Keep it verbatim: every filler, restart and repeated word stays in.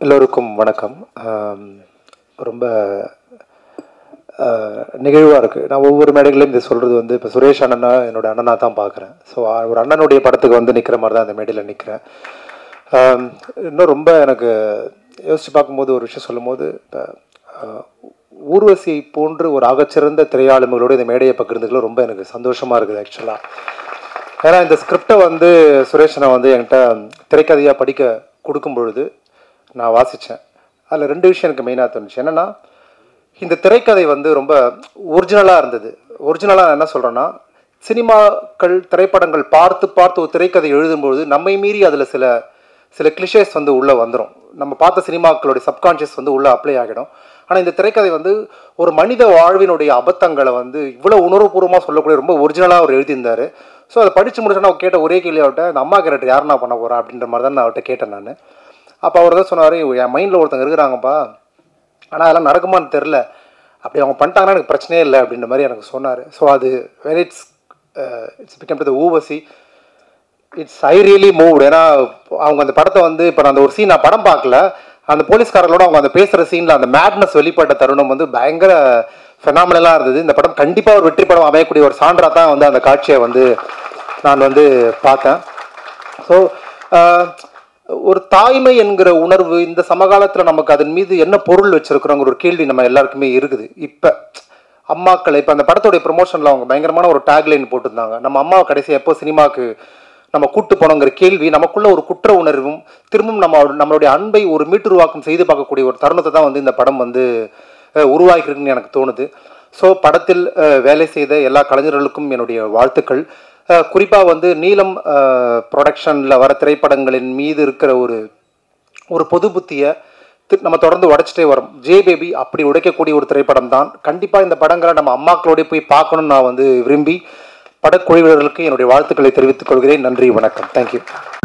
எல்லோருக்கும் வணக்கம். ரொம்ப நிகழ்வாக இருக்குது. நான் ஒவ்வொரு மேடைகளையும் இதை சொல்கிறது வந்து இப்போ சுரேஷ் அண்ணனா என்னோடய அண்ணனாக தான் பார்க்குறேன். ஸோ ஒரு அண்ணனுடைய படத்துக்கு வந்து நிற்கிற மாதிரி தான் அந்த மேடையில் நிற்கிறேன். இன்னும் ரொம்ப எனக்கு யோசித்து பார்க்கும்போது ஒரு விஷயம் சொல்லும் போது, இப்போ ஊர்வசியை போன்று ஒரு ஆகச்சிறந்த திரையாளுமைகளோடு இந்த மேடையை பகிர்ந்துக்கல ரொம்ப எனக்கு சந்தோஷமாக இருக்குது ஆக்சுவலாக. ஏன்னா இந்த ஸ்கிரிப்டை வந்து சுரேஷனை வந்து என்கிட்ட திரைக்கதையாக படிக்க கொடுக்கும் பொழுது நான் வாசித்தேன். அதில் ரெண்டு விஷயம் எனக்கு மெயினாக தோணுச்சு. என்னென்னா, இந்த திரைக்கதை வந்து ரொம்ப ஒரிஜினலாக இருந்தது. ஒரிஜினலாக என்ன சொல்கிறேன்னா, சினிமாக்கள் திரைப்படங்கள் பார்த்து பார்த்து ஒரு திரைக்கதை எழுதும்பொழுது நம்மை மீறி அதில் சில சில கிளிஷேஸ் வந்து உள்ளே வந்துடும். நம்ம பார்த்த சினிமாக்களுடைய சப்கான்ஷியஸ் வந்து உள்ளே அப்ளை ஆகிடும். ஆனால் இந்த திரைக்கதை வந்து ஒரு மனித வாழ்வினுடைய அபத்தங்களை வந்து இவ்வளோ உணர்வுபூர்வமாக சொல்லக்கூடிய ரொம்ப ஒரிஜினலாக அவர் எழுதியிருந்தார். ஸோ அதை படித்து முடிச்சோன்னா அவர் கேட்ட ஒரே கேள்வி அவர்கிட்ட, அந்த அம்மா கேரக்டர் யார் நான் பண்ண போகிறேன் அப்படின்ற மாதிரி தான் நான் அவர்கிட்ட கேட்டேன் நான். அப்போ அவர் தான் சொன்னார், என் மைண்டில் ஒருத்தங்க இருக்கிறாங்கப்பா, ஆனால் அதெல்லாம் நடக்குமான்னு தெரில, அப்படி அவங்க பண்ணிட்டாங்கன்னா எனக்கு பிரச்சனையே இல்லை அப்படின்ற மாதிரி எனக்கு சொன்னார். ஸோ அது when it's it's become to the Urvashi, it's I really moved. ஏன்னா அவங்க அந்த படத்தை வந்து இப்போ நான் அந்த ஒரு சீன் நான் படம் பார்க்கல, அந்த போலீஸ்காரர்களோட அவங்க அந்த பேசுகிற சீனில் அந்த மேட்னஸ் வெளிப்பட்ட தருணம் வந்து பயங்கர ஃபெனாமினலாக இருந்தது. இந்த படம் கண்டிப்பாக ஒரு வெற்றி படம் அமையக்கூடிய ஒரு சான்றாக தான் வந்து அந்த காட்சியை வந்து நான் வந்து பார்த்தேன். ஸோ ஒரு தாய்மை என்கிற உணர்வு இந்த சமகாலத்தில் நமக்கு அதன் மீது என்ன பொருள் வச்சுருக்குறோங்கிற ஒரு கேள்வி நம்ம எல்லாருக்குமே இருக்குது. இப்போ அம்மாக்களை இப்போ அந்த படத்துடைய ப்ரொமோஷனில் அவங்க பயங்கரமான ஒரு டேக்லைன் போட்டிருந்தாங்க, நம்ம அம்மாவை கடைசி எப்போ சினிமாவுக்கு நம்ம கூட்டு போனோங்கிற கேள்வி நமக்குள்ள ஒரு குற்ற உணர்வும் திரும்பவும் நம்ம நம்மளுடைய அன்பை ஒரு மீட்டுருவாக்கம் செய்து பார்க்கக்கூடிய ஒரு தருணத்தை தான் வந்து இந்த படம் வந்து உருவாக்கிருக்குன்னு எனக்கு தோணுது. ஸோ படத்தில் வேலை செய்த எல்லா கலைஞர்களுக்கும் என்னுடைய வாழ்த்துக்கள். குறிப்பாக வந்து நீலம் ப்ரொடக்ஷனில் வர திரைப்படங்களின் மீது இருக்கிற ஒரு ஒரு பொது புத்தியை நம்ம தொடர்ந்து உடைச்சிட்டே வரோம். ஜே பேபி அப்படி உடைக்கக்கூடிய ஒரு திரைப்படம் தான். கண்டிப்பாக இந்த படங்களை நம்ம அம்மாக்களோட போய் பார்க்கணுன்னு நான் வந்து விரும்பி படக்குழுவினர்களுக்கு என்னுடைய வாழ்த்துக்களை தெரிவித்துக் கொள்கிறேன். நன்றி, வணக்கம், தேங்க்யூ.